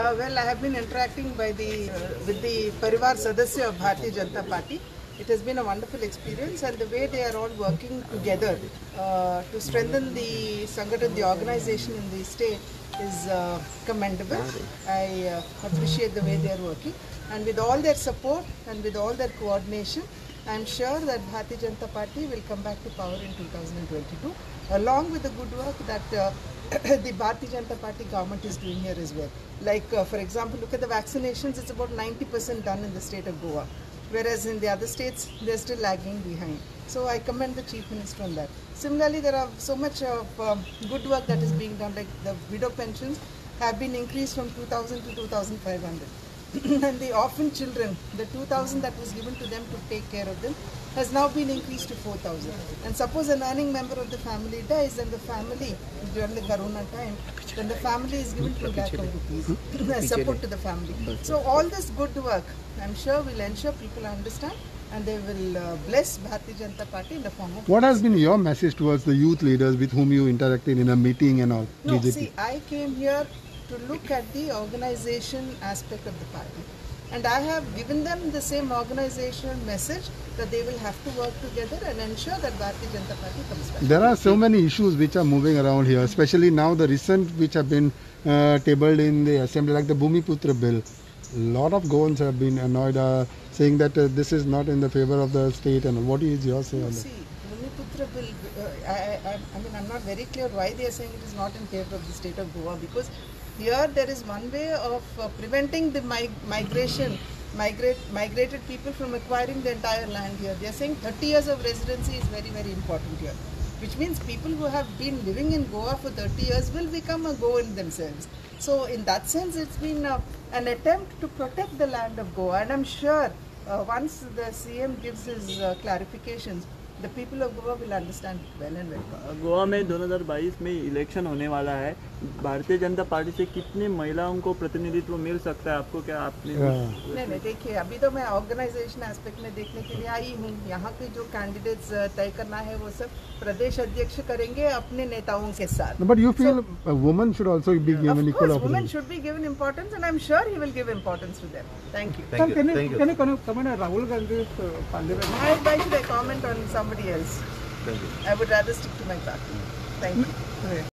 Well, I have been interacting with the Parivar Sadasya of Bharatiya Janata Party. It has been a wonderful experience, and the way they are all working together to strengthen the Sangathan, the organization in the state, is commendable. I appreciate the way they are working, and with all their support and with all their coordination, I am sure that Bharatiya Janata Party will come back to power in 2022, along with the good work that the Bharatiya Janata Party government is doing here as well. Like, for example, look at the vaccinations, it's about 90% done in the state of Goa, whereas in the other states, they're still lagging behind. So I commend the Chief Minister on that. Similarly, there are so much of good work that is being done, like the widow pensions have been increased from 2,000 to 2,500. And the orphan children, the 2,000 that was given to them to take care of them, has now been increased to 4,000. And suppose an earning member of the family dies, then the family, during the Corona time, then the family is given 2 lakh rupees as support to the family. So all this good work, I'm sure will ensure people understand, and they will bless Bharatiya Janata Party in the form of... What has been your message towards the youth leaders with whom you interacted in a meeting and all? No, BJP? see, I came here to look at the organization aspect of the party. And I have given them the same organizational message that they will have to work together and ensure that Bharatiya Janata Party comes back. There are so many issues which are moving around here, especially now the recent which have been tabled in the assembly, like the Bhumiputra bill. A lot of Goans have been annoyed, saying that this is not in the favor of the state. And what is your say on that? See, Bhumiputra bill, I mean, I'm not very clear why they are saying it is not in favor of the state of Goa, because here there is one way of preventing the migrated people from acquiring the entire land here. They are saying 30 years of residency is very, very important here, which means people who have been living in Goa for 30 years will become a Goan themselves. So in that sense, it's been an attempt to protect the land of Goa, and I'm sure once the CM gives his clarifications, the people of Goa will understand it well and well. Goa में 2022 में election होने वाला है। Bharatiya Janata party से कितने महिलाओं को प्रतिनिधित्व मिल सकता है आपको? क्या आपने नहीं, देखिए, अभी तो मैं ऑर्गेनाइजेशन एस्पेक्ट में देखने के लिए आई हूँ। यहाँ के जो कैंडिडेट्स तय करना है वो सब प्रदेश अध्यक्ष करेंगे अपने नेताओं के साथ. But you feel a woman should also be given equal opportunity? Women should be given importance, and I'm sure he will give importance to them. Thank you. Can you comment on Rahul Gandhi's parliament? Why should I comment on somebody else? Thank you. I would rather stick to my party. Thank you.